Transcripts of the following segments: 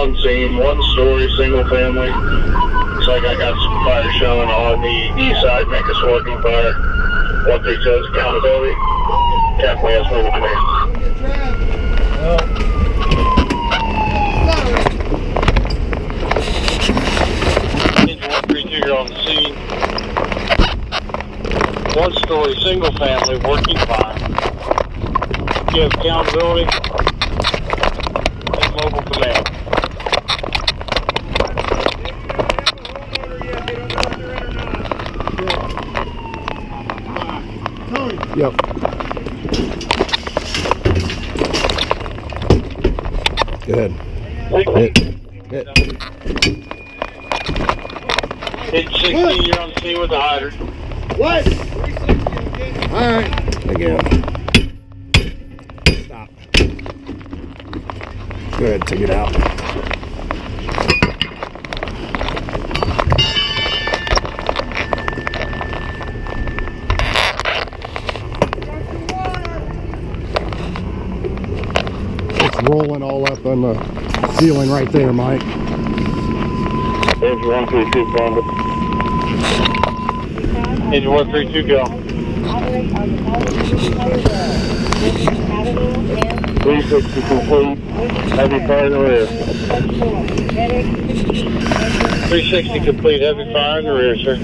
on scene, one story, single family. Looks like I got some fire showing on the east side, make us working fire. 132 is accountability. Definitely has mobile command. Engine 132, you're on the scene. One story, single family, working fire. You have accountability and mobile command. Yep. Good. Hit. Hit 16, you're on the scene with the hydrant. What? Alright. Again. Stop. Go ahead, take it out. Rolling all up on the ceiling right there, Mike. Engine 132, Thunder. Engine 132, go. 360 complete. Heavy fire in the rear. 360 complete. Heavy fire in the rear, sir.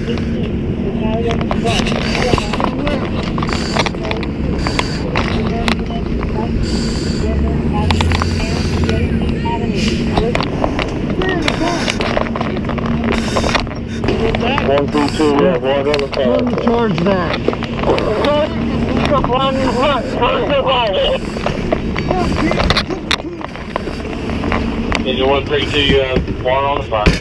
One, two, two, we have water on the fire. Let me charge that. Engine 132, you have water on the fire.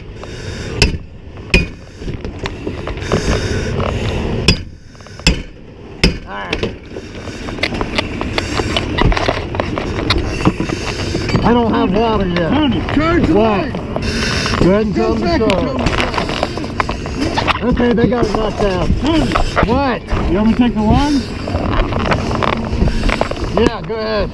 Alright. I don't have water yet. Charge the light. Go ahead and tell them to charge. Okay, they got it knocked out. What? You want me to take the one? Yeah, go ahead.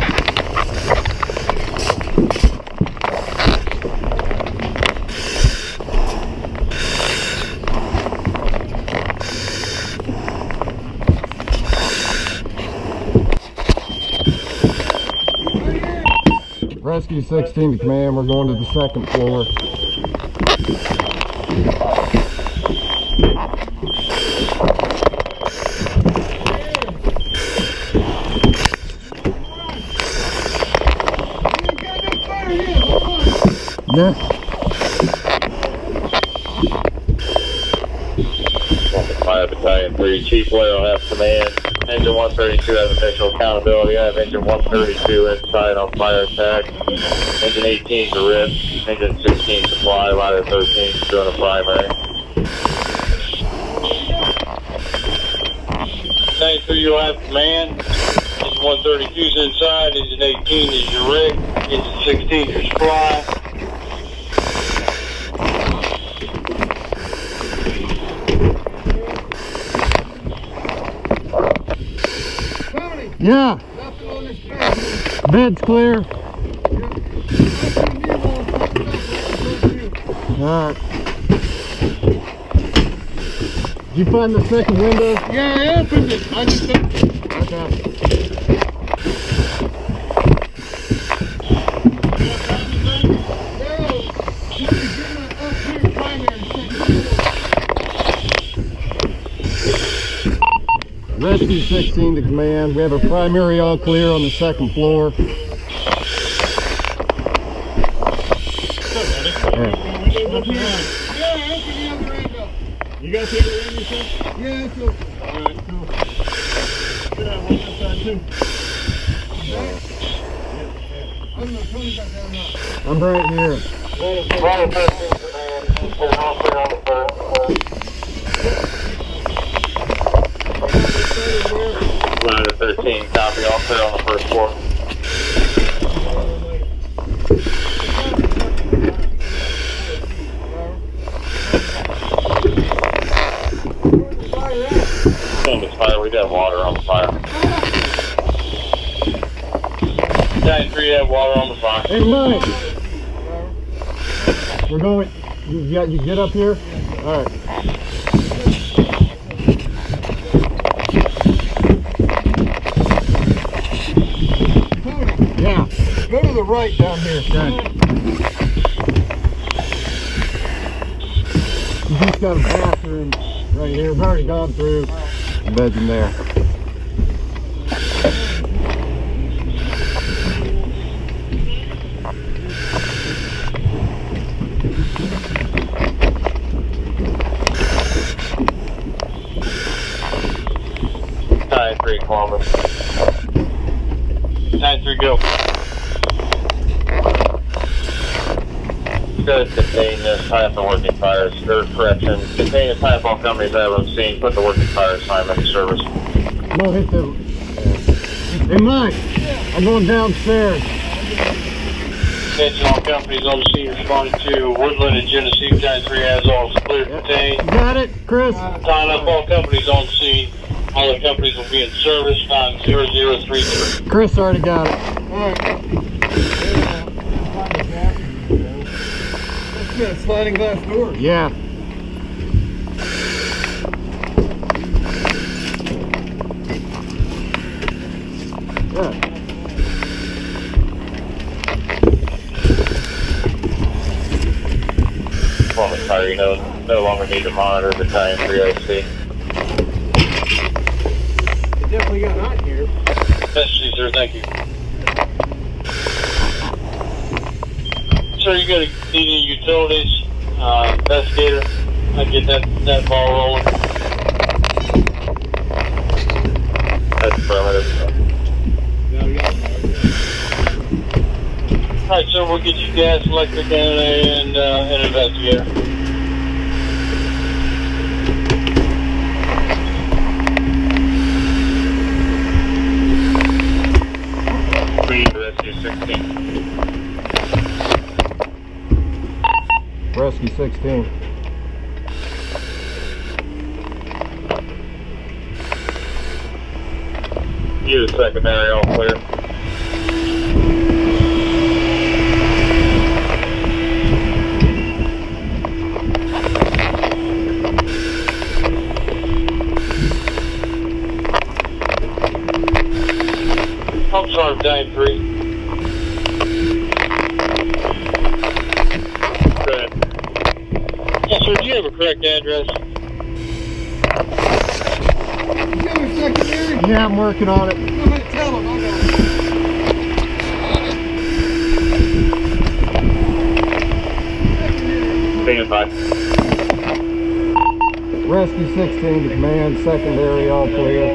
Rescue 16 to command, we're going to the second floor. Yes. Fire Battalion 3, Chief Whale have command. Engine 132 has official accountability. I have engine 132 inside on fire attack. Engine 18 to RIP. Engine 16 supply. Ladder 13 doing a primary. 93 you'll have command. Engine 132 is inside. Engine 18 is your rig. Engine 16 your supply. Yeah. Bed's clear. Alright. Did you find the second window? Yeah, I opened it. I just opened it. Okay. Rescue 16 to command. We have a primary all clear on the second floor. You got the other end, you said? Yeah, it's open. Alright, cool. Should have one this side too. I don't know, Tony's back down now. I'm right here. Ladder 13 command. Engine all clear on the first. Ladder 13, copy, all clear on the first floor. Fire, we have water on the fire. 93 have water on the fire. Hey Mike, We're going. You get up here? All right. Tony, Yeah. go to the right down here. Okay. You just got a bathroom right here. We've already gone through. The bed's in there. Time 3 Columbus. Time 3 go. Does contain this type of working fires, or correction, contain the type all companies that have seen, put the working fire assignment in service. No, hit the. Hey, Mike, I'm going downstairs. Attention all companies on the scene responding to Woodland and Genesee. Time 3 has all clear contained. You got it, Chris? Time up all companies on scene. All the companies will be in service. Time 0033. Chris already got it. Alright. Let's get a sliding glass door. Yeah. Yeah. Performance fire, you know, no longer need to monitor the Time 3 IC. It definitely got hot here. Message, sir, thank you. Sir, you got any utilities, investigator? I get that ball rolling. That's affirmative. Alright, sir, we'll get you gas, electric, and an investigator. Rescue 16. Rescue 16. You, the secondary, all clear. I'm sorry, Time 3. Correct. Yes, sir, do you have a correct address? You got a secondary? Yeah, I'm working on it. I'm gonna tell him. I'll go. Stand by. Rescue 16 to command, secondary, all clear.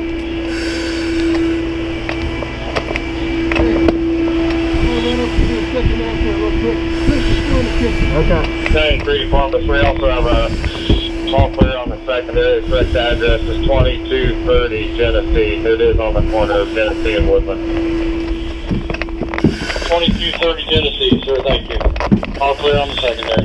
Okay. Time 3 Columbus. We also have a all clear on the secondary. Correct address is 2230 Genesee. It is on the corner of Genesee and Woodland. 2230 Genesee, sir. Thank you. All clear on the secondary.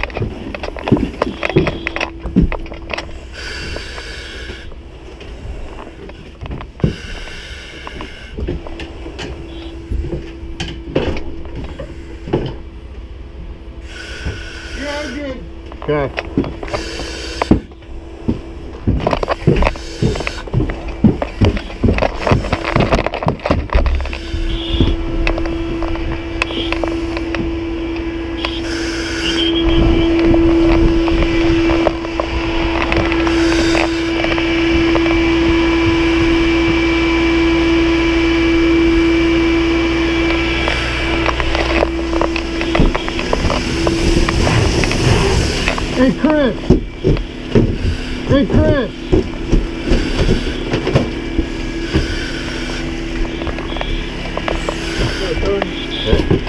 Yeah, I'm good. Okay. Hey, Chris! Hey, Chris! Go, Tony. Okay.